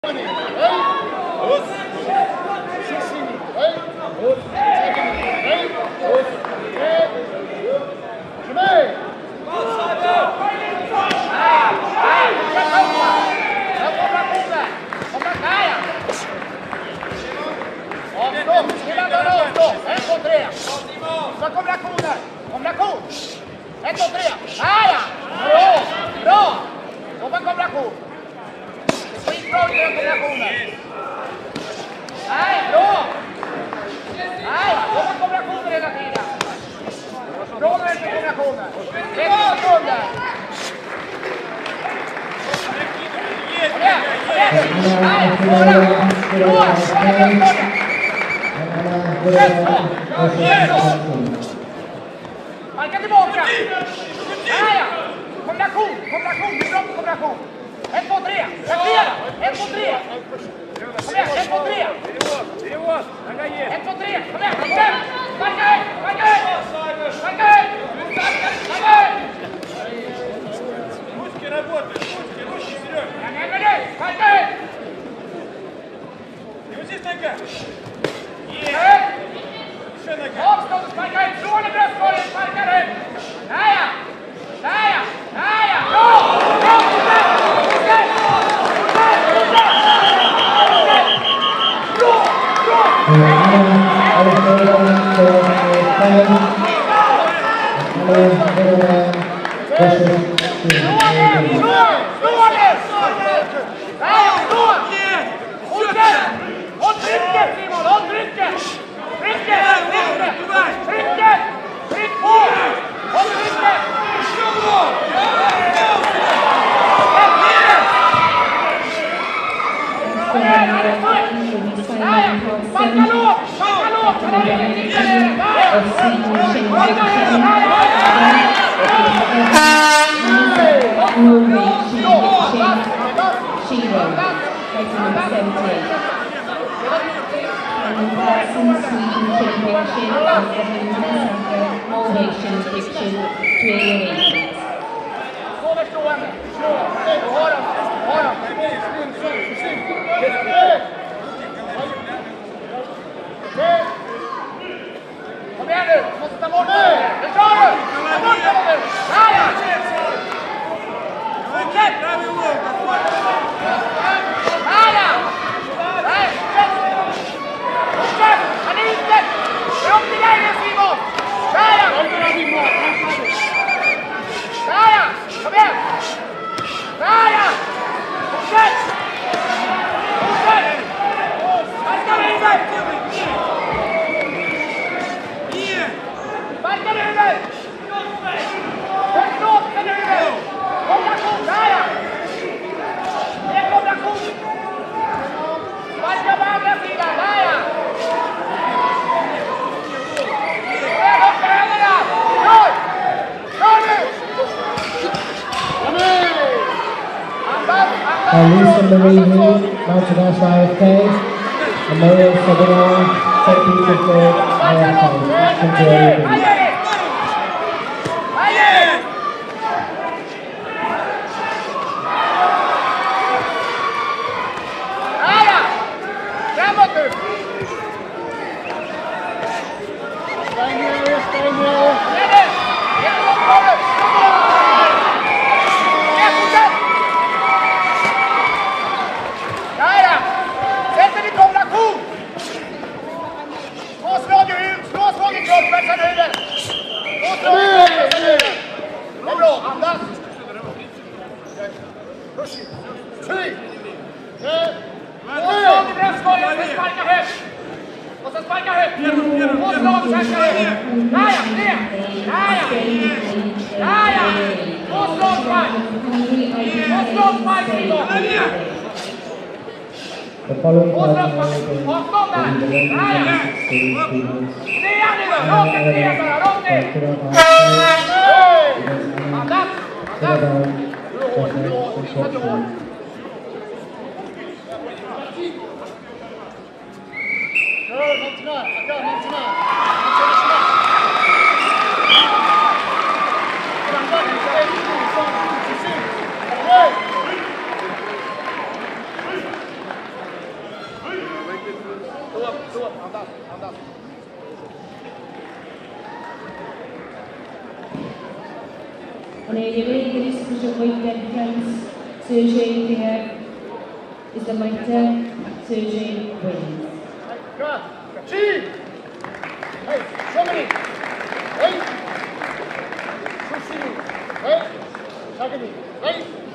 Marka tillbaka! Jaja! Kombination! Det är bra på kombination! 1, 2, 3! Reagera! 1, 2, 3! Kom igen! 1, 2, 3! 1, 2, 3! Kom igen! Sparka ut! Sparka ut! Sparka ut! Sparka ut! Ручки работают! Ручки, Серега! Sparka ut! И вот здесь нога! Еще нога! Avstånd, sparka ut! Från i bröstkorgen, sparka ut! Jaja! Jaja! Jaja! Bra! Bra! Fortsätt! Håll trycket Simon! Håll trycket! Tryck på! Håll trycket! Sparka lågt! Sparka lågt! Kom igen nu! Måste ta bort det! Det kör du! Ta bort det nu! Jaja! Fortsätt! Jaja! Nej! Fortsätt! Han är inte! Det är upp till dig nu Simon! Jaja! Jaja! Kom igen! Jaja! Fortsätt! Fortsätt! Sparka vidare! Sparka vidare! Högt upp med huvudet! Kombination! Jaja! Det är kombination! Sparka på andra sidan! Jaja! Kom igen upp med händerna! Kör! Kör nu! Lisa Marie mounted us IFK, and Maria Sabino, St. Petersburg, IFK. The following Andas. On a irregular distribution weight champions, Sergei Fier is the fighter. Sergei wins. Good. Chief. Hey, show me. Hey. Sushi. Hey. Shaggy. Hey.